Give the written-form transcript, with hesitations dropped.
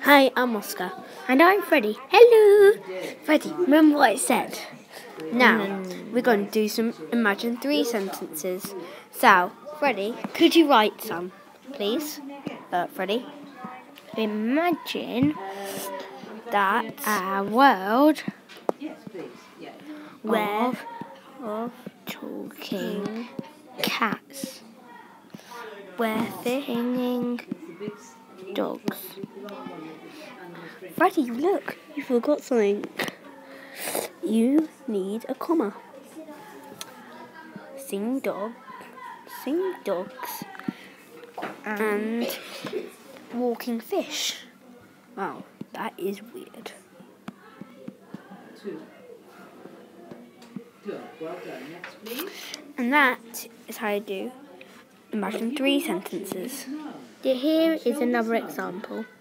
Hi, I'm Oscar. And I'm Freddie. Hello! Freddie, remember what I said? Now, we're going to do some Imagine 3 sentences. So, Freddie, could you write some, please? Freddie? Imagine That a world of talking cats with singing dogs. Freddie, look, you forgot something. You need a comma. Sing dogs, and walking fish. Wow, that is weird. And that is how you do Imagine 3 sentences. Here is another example.